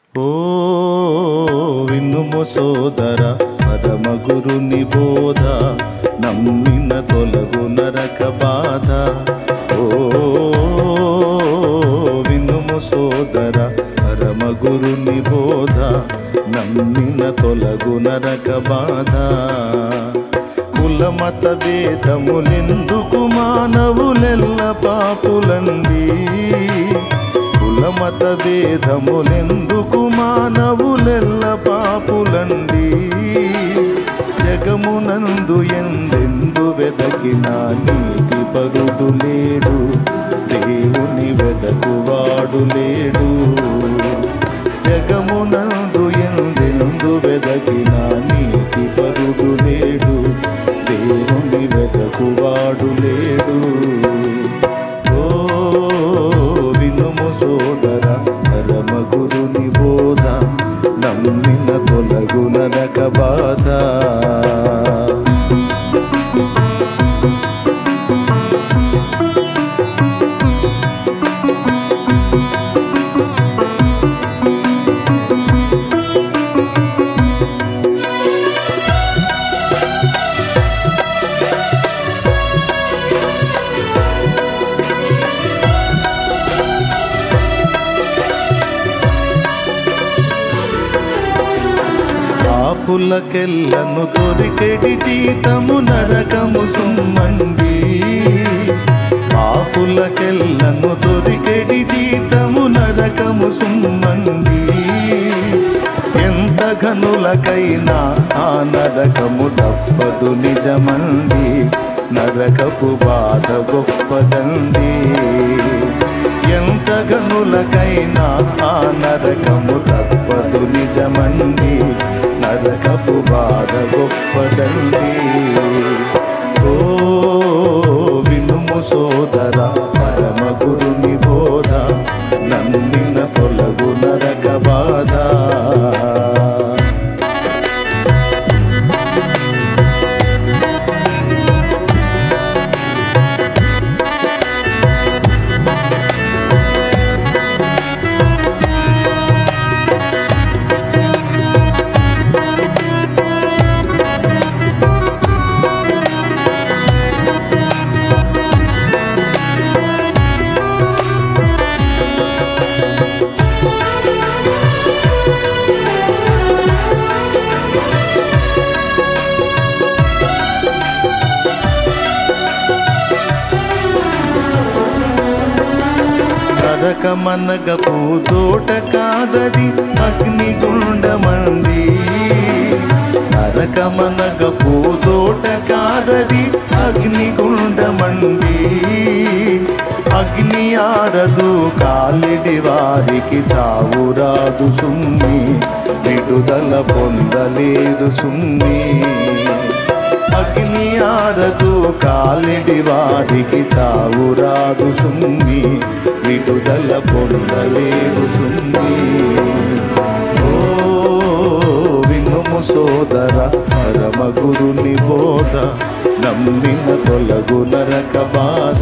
ఓ వినుము సోదర పరమ గురుని బోధ, నమ్మిన తొలగు నరక బాధ. ఓ వినుము సోదర పరమ గురుని బోధ, నమ్మిన తొలగు నరక బాధ. కులమత భేదములెందుకు మానవులెల్ల పాపులండి, కులమత భేదములెందుకు మానవులెల్ల పాపులండి. జగమునందు ఎందెందు వెదకినా నీతి పరుడు లేడు, దేవుని వెదకువాడు లేడు. జగమునందు ఎందెందు వెదకినా నీతి పరుడు లేడు, దేవుని వెదకువాడు లేడు. ఓ వినుము సోదర పరమ గురుని బోధ, నమ్మిన తొలగు నరక బాధ. పాపులకెల్లను దొరికెడి జీతము నరకము సుమ్మండి, పాపులకెల్లను దొరికెడి జీతము నరకము సుమ్మండి. ఎంత ఘనులకైనా ఆ నరకము తప్పదు నిజమండి, నరకపు బాధ గొప్పదండి. ఎంత ఘనులకైనా ఆ నరకము తప్పదు నిజమండి, నరకపు బాధ గొప్పదండి. ఓ వినుము సోదర పరమ గురుని బోధ, నమ్మిన తొలగు నరక బాధ. నరకమనగ పూదోట కాదది అగ్నిగుండమండి, నరకమనగ పూదోట కాదది అగ్నిగుండమండి. అగ్ని ఆరదు కాలిడి వారికి చావురాదు సుమ్మి, విడుదల పొందలేరు సుమ్మి. అగ్ని ఆరదు కాలిడి వారికి చావురాదు సుమ్మి, విడుదల పొందలేరు సుమ్మి. ఓ వినుము సోదర పరమ గురుని బోధ, నమ్మిన తొలగు నరక బాధ.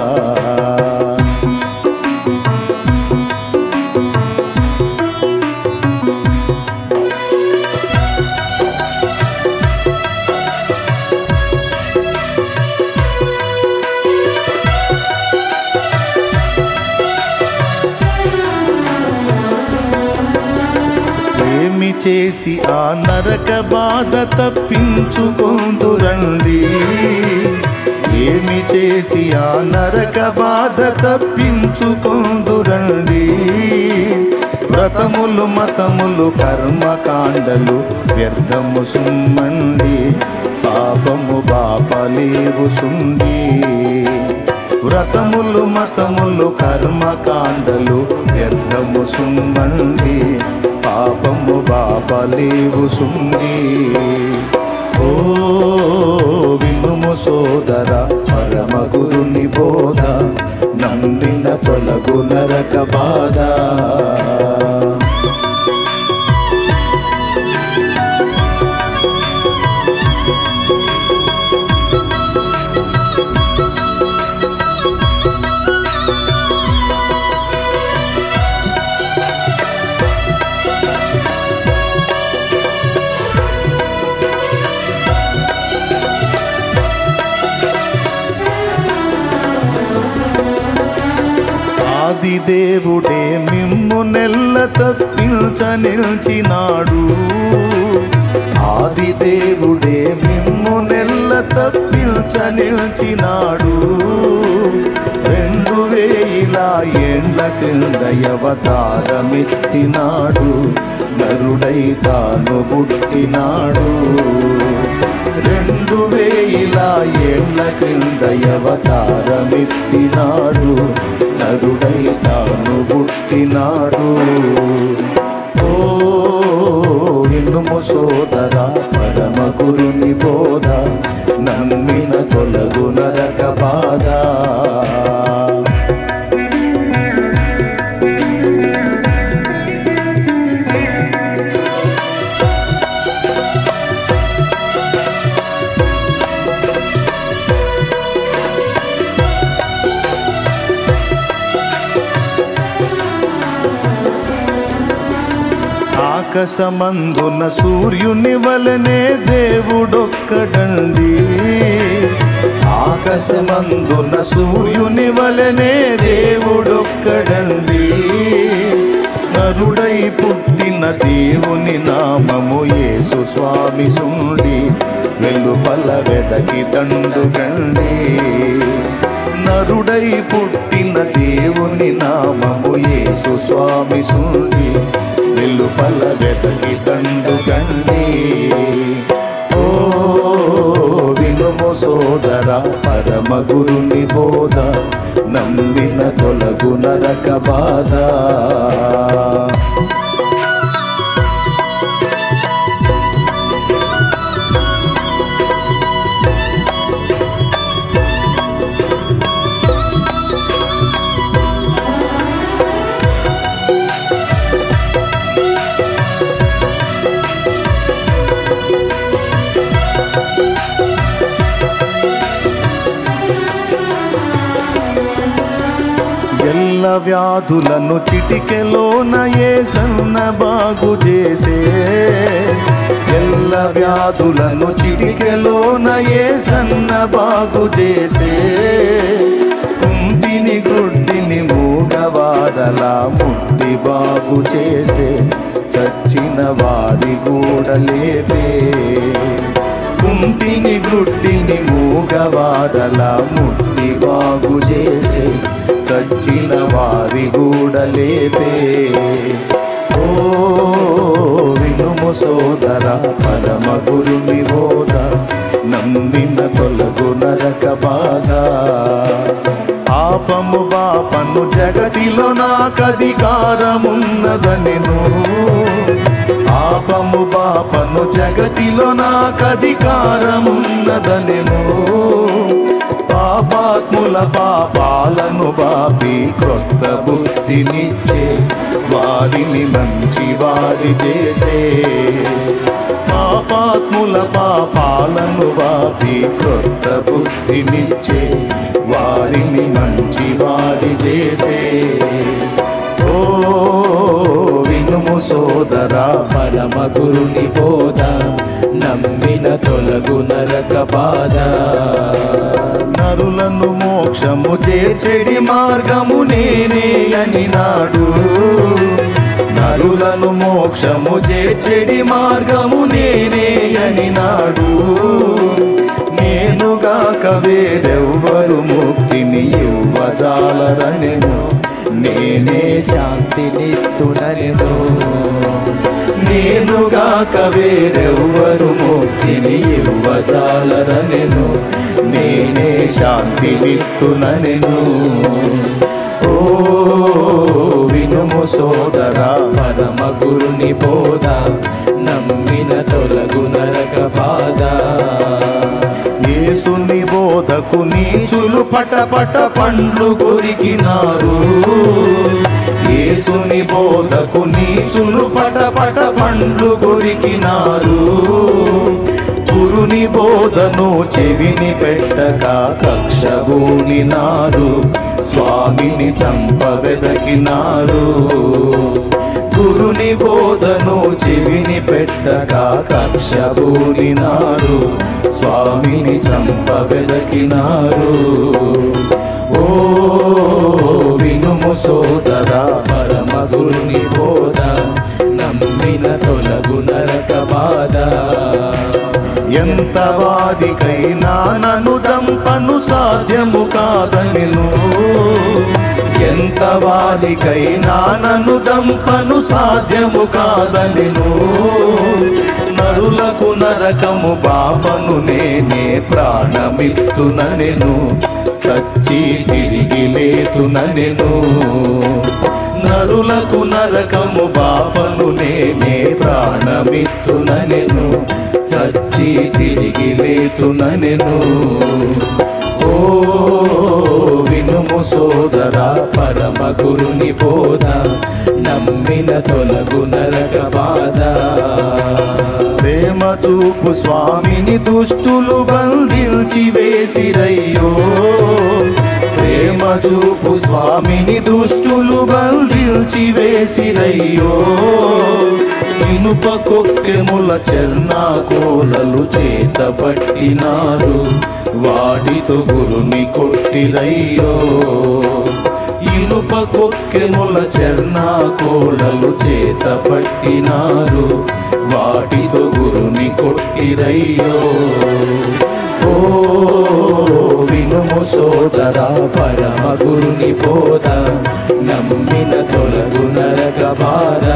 ఏమి చేసి ఆ నరక బాధ తప్పించుకొందురండి, ఏమి చేసి ఆ నరక బాధ తప్పించుకొందురండి. వ్రతములు మతములు కర్మకాండలు వ్యర్థము సుమ్మండి, పాపము బాపలేవు సుండి. వ్రతములు మతములు కర్మకాండలు వ్యర్థము సుమ్మండి, పాపము బాపలేవు సుండి. ఓ వినుము సోదర పరమ గురుని బోధ, నమ్మిన తొలగు నరక బాధ. ఆది దేవుడే మిమ్ము నెల్ల తప్పించ నిలిచినాడు. ఆది దేవుడే మిమ్ము నెల్ల తప్పించ నిలిచినాడు. 2000 ఏండ్ల క్రింద అవతారమెత్తినాడు. నరుడై తాను పుట్టినాడు. 2000 ఏండ్ల క్రింద అవతారమెత్తినాడు. నరుడై తాను పుట్టినాడు. ఓ వినుము సోదరా పరమ గురుని బోధ, నమ్మిన తొలగు నరక బాధ. ఆకాశమందున సూర్యుని వలనే దేవుడొక్కడండి. ఆకాశమందున సూర్యుని వలనే దేవుడొక్కడండి. నరుడై పుట్టిన దేవుని నామము యేసు స్వామి సుండి, వెలుపల వెదకి దండుగండి. నరుడై పుట్టిన దేవుని నామము యేసు స్వామి సుండి, వెలుపల వెదకి దండుగండి. ఓ వినుము సోదరా పరమ గురుని బోధ, నమ్మిన తొలగు నరక బాధ. ఎల్ల వ్యాధులను చిటికెలోన యేసన్న బాగు చేసే. ఎల్ల వ్యాధులను చిటికెలోన యేసన్న బాగు చేసే. కుంటిని గుడ్డిని మూగవాడలా ముట్టి బాగు చేసే. చచ్చిన వారి గూడ లేపే. కుంటిని గుడ్డిని మూగవాడలా ముట్టి బాగు చేసే. చచ్చిన వారి గూడ లేపే. ఓ వినుము సోదరా పరమ గురుని బోధ, నమ్మిన తొలగు నరక బాధ. పాపము బాపను జగతిలో నాకధికారమున్నదనెను. పాపము బాపను జగతిలో నాకధికారమున్నదనెను. పాపాత్ముల పాపాలను బాపి క్రొత్త బుద్ధినిచ్చే. వారిని మంచి వారి చేసే. పాపాత్ముల పాపాలను బాపి క్రొత్త బుద్ధినిచ్చే. వారిని మంచి వారి చేసే. ఓ వినుము సోదరా పరమ గురుని బోధ, నమ్మిన తొలగు నరక బాధ. నరులను మోక్షము చేర్చెడి మార్గము నేనే అనినాడు. నరులను మోక్షము చేర్చెడి మార్గము నేనే అనినాడు. నేనుగాక వేరెవ్వరు ముక్తిని ఇవ్వజాలరనెను. నేనే శాంతినిత్తుననెను. నేనుగాక వేరెవ్వరు ముక్తిని ఇవ్వజాలరనెను. నేనే శాంతినిత్తుననెను. ఓ వినుము సోదరా పరమ గురుని బోధ, నమ్మిన తొలగు నరక బాధ. యేసుని బోధకు నీచులు పటపట పండ్లు కొరికినారు. యేసుని బోధకు నీచులు పటపట పండ్లు కొరికినారు. గురుని బోధను చెవిని పెట్టక కక్షబూనినారు. స్వామిని చంపవెదకినారు. గురుని బోధను చెవిని పెట్టక కక్షబూనినారు. స్వామిని చంపవెదకినారు. ఓ ఓ వినుము సోదరా పరమ గురుని బోధ నమ్మిన తొలగు నరక బాధ ఎంత వాదికైనా నన్ను చంపను సాధ్యము కాదనెను ఎంత వాదికైనా నన్ను చంపను సాధ్యము కాదనెను నరులకు నరకము బాపను నేనే ప్రాణమిత్తుననెను చచ్చి తిరిగి లేతుననెను నరులకు నరకము బాపను నేనే ప్రాణమిత్తుననెను చచ్చి తిరిగి లేతుననెను ఓ వినుము సోదరా పరమ గురుని బోధ నమ్మిన తొలగు నరక బాధ ప్రేమ చూపు స్వామిని దుష్టులు బంధించి వేసిరయ్యో ప్రేమ చూపు స్వామిని దుష్టులు బంధించి వేసిరయ్యో ఇనుప కొక్కెముల చెర్నాకోలలు చేతపట్టినారు వాటితో గురుని కొట్టిరయ్యో ఇనుప కొక్కెముల చెర్నాకోలలు చేతపట్టినారు వాటితో గురుని కొట్టిరయ్యో ఓ వినుము సోదరా పరమ గురుని బోధ నమ్మిన తొలగు నరక బాధ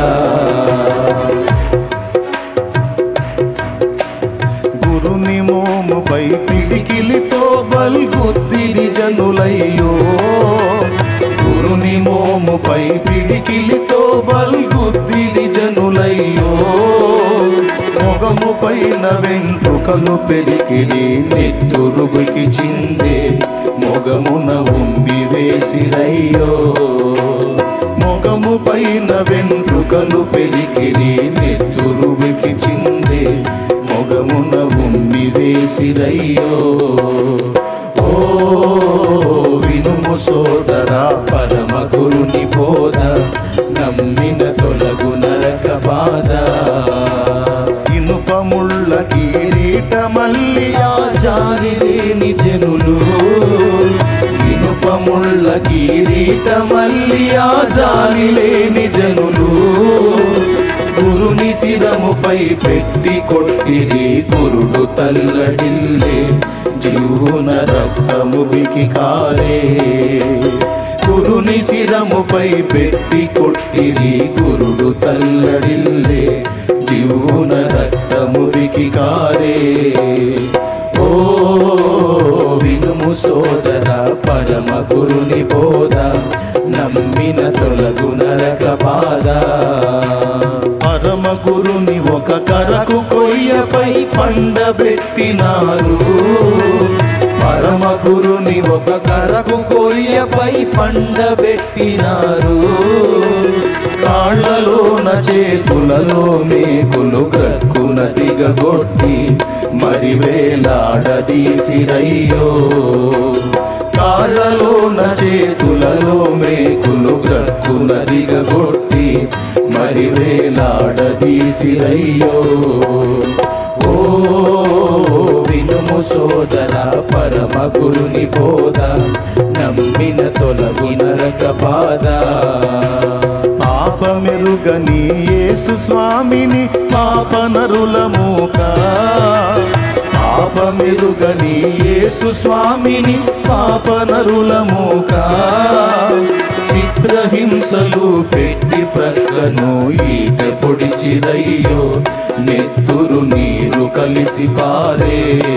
గురుని మోముపై పిడికిలితో బల్గుద్దిరి జనులయ్యో గురుని మోముపై పిడికిలితో బల్గుద్దిరి జనులయ్యో మొగము పైన వెంట్రుకలు పెరికిరి నెత్తురుబుకి చిందే మొగమున ఉమ్మి వేసిరయ్యో మొగము పైన వెంట్రుకలు పెరికిరి నెత్తురుబుకి చిందే మొగమున ఉమ్మి వేసిరయ్యో ఓ వినుము సోదరా పరమ గురుని బోధ నమ్మిన తొలగు నరక బాధ ఇనుపముళ్ళ కిరీటమల్లి జారి లేని జనులు ఇనుపముళ్ళ కిరీటమల్లి జారి లేని జనులు గురుని శిరముపై పెట్టి కొట్టిరి గురుడు తల్లడిల్లే జీవున రక్తము బికి కారే గురుని శిరముపై పెట్టి కొట్టిరి గురుడు తల్లడిల్లే జీవున రక్తము బికి కారే ఓ వినుము సోదరా పరమ గురుని బోధ నమ్మిన తొలగు నరక బాధ పరమ గురుని ఒక కరకు కొయ్యపై పండబెట్టినారు పరమ గురుని ఒక కరకు కొయ్యపై పండబెట్టినారు కాళ్ళలోన చేతులలో మేకులు గ్రక్కున దిగగొట్టి మరి వేలాడదీసిరయ్యో కాళ్ళలోన చేతులలో మేకులు గ్రక్కున దిగగొట్టి మరి వేలాడదీసిరయ్యో ఓ వినుము సోదరా పరమ గురుని బోధ నమ్మిన తొలగు నరక బాధ పాపమెరుగని యేసు స్వామిని పాపనరుల మూక పాపమెరుగని యేసు స్వామిని పాపనరుల మూక చిత్రహింసలు పెట్టి ప్రక్కను ఈట పొడిచిరయ్యో నెత్తురు నీరు కలిసి పారే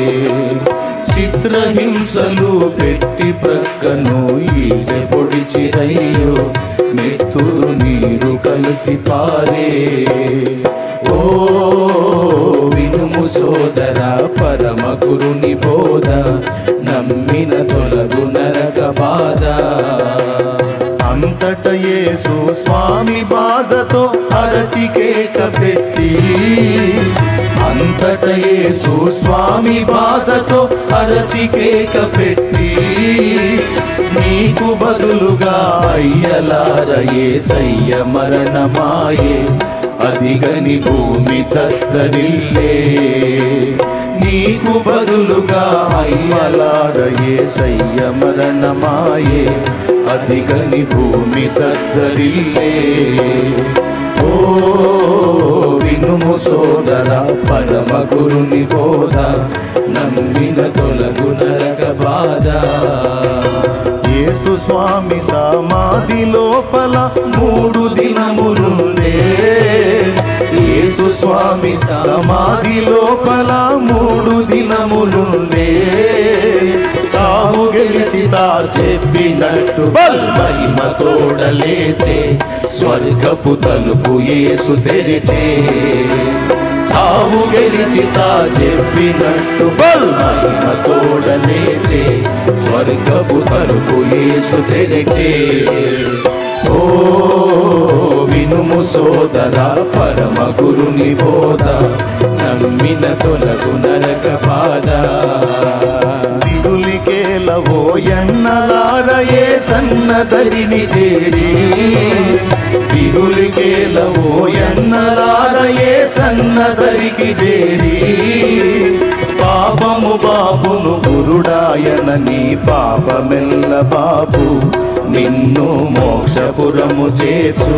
చిత్రహింసలు పెట్టి ప్రక్కను ఈట పొడిచిరయ్యో నెత్తురు నీరు కలిసి పారే ఓ వినుము సోదరా పరమ గురుని బోధ నమ్మిన తొలగు నరక బాధ అంతట యేసు స్వామి బాధతో అరచికేక పెట్టి అంతట యేసు స్వామి బాధతో అరచికేక పెట్టి నీకు బదులుగా అయ్యలార యేసయ్య మరణమాయే అదిగని భూమి తత్తరిల్లే నీకు బదులుగా అయ్యలార యేసయ్య మరణమాయే అదిగని భూమి దద్దరిల్లే. ఓ వినుము సోదర పరమ గురుని బోధ నమ్మిన తొలగు నరక బాధ. యేసు స్వామి సమాధి లోపల 3 దినములుండే. యేసు స్వామి సమాధి లోపల 3 దినములుండే. చావు గెలిచితా చెప్పినట్టు మహిమ తోడలేచే స్వర్గపు తలుపు యేసు తెరిచే. చావు గెలిచితా చెప్పినట్టు మహిమ తోడలేచే స్వర్గపు తలుపు యేసు తెరిచే. ఓ వినుము సోదర పరమ గురుని బోధ నమ్మిన తొలగు నరక బాధ. దిగులికేలవో ఎన్నలార యేసన్న దరిని చేరి. దిగులికేలవో ఎన్నలార యేసన్న దరికి చేరి. పాపము బాబును గురుడాయన నీ పాపమెల్ల బాబు నిన్ను మోక్షపురము చేర్చు.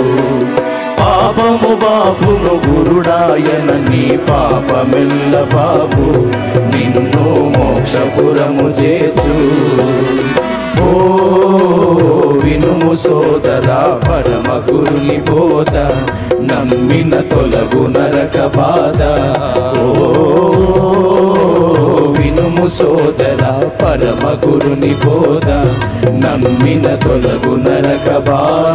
పాపము బాబును గురుడాయన నీ పాపమెల్ల బాబు నిన్ను మోక్షపురము చేర్చు. ఓ వినుము సోదర పరమ గురుని బోధ నమ్మిన తొలగు నరక బాధ. ఓ వినుము సోదర పరమ గురుని బోధ నమ్మిన తొలగు నరక బాధ.